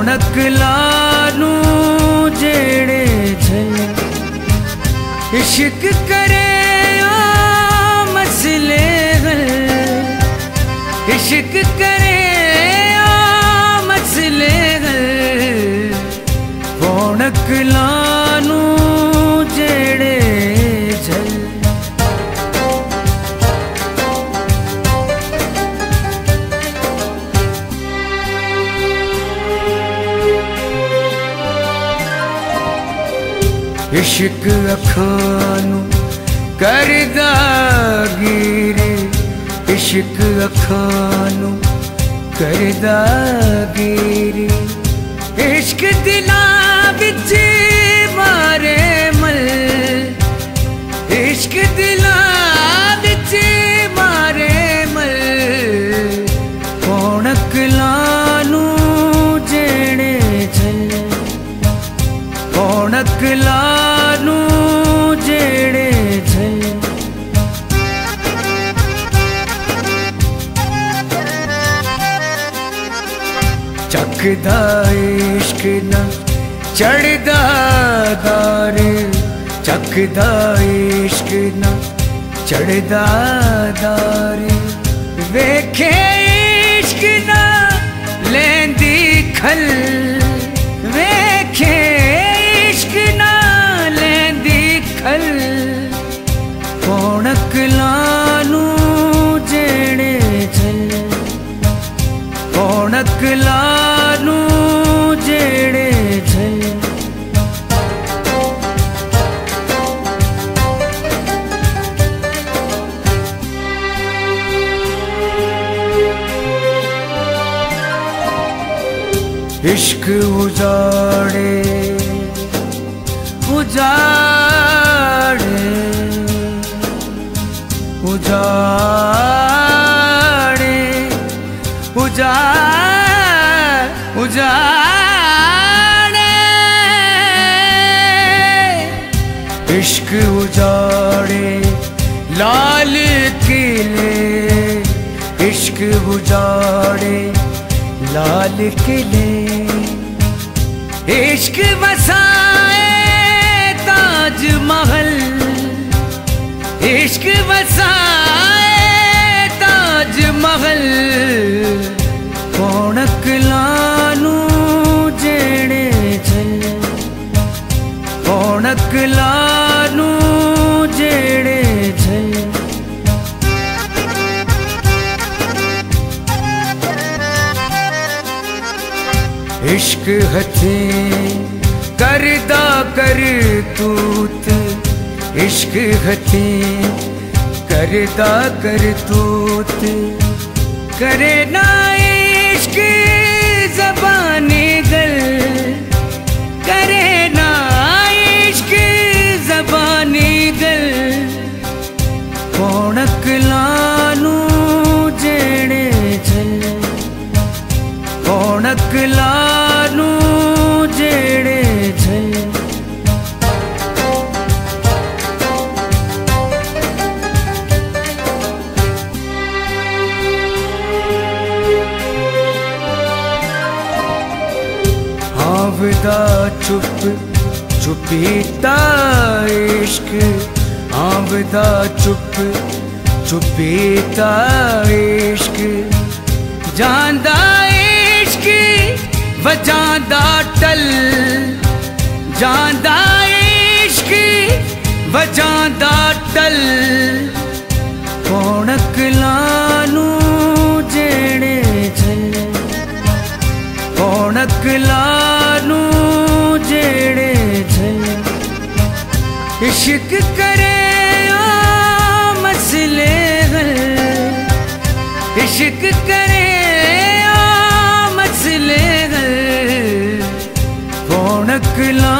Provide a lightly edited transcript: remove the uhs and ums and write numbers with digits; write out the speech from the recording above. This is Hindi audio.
पौणक लानू जेड़े झल इश्क करे ओ मसले गल इश्क करे ओ मसले गल पौणक लानू जेड़े झल इश्क अखानू करदा गिरे इश्क अखानू करदा गिरे इश्क दिला बिच मारे मल इश्क दिला बिच मारे मल पौणक लानू जेड़े झल पौणक लानू जेड़े झल चखदा इश्क ना चढ़दा दारे चखदा इश्क ना चढ़दा दारे वेखे इश्क ना लेंदी खल वेखे इश्क ना लेंदी खल पौणक लानू जेड़े झल पौणक लानू जेड़े झल इश्क उजाड़े उजाड़े उजाड़े उजाड़े इश्क उजाड़े लाल किले इश्क उजाड़े लाल किले इश्क बसाए ताज महल इश्क बसाए ताज महल पौणक लानू जेड़े झल पौणक लानू जेड़े झल इश्क हथें करदा कर तूत इश्क हथें करदा कर तूत करे ना इश्क ज़बानी गल करे ना इश्क ज़बानी गल पौणक लानू जेड़े झल पौणक लानू जेड़े झल आवदा चुप चुपीता इश्क आवदा चुप चुपीता इश्क जांदा इश्क वजांदा टल जांदा इश्क वजांदा टल पौणक लानू जेड़े झल पौणक लानू जेड़े झल इश्क करे ओ मसले गल इश्क करे ओ मसले गल पौणक लानू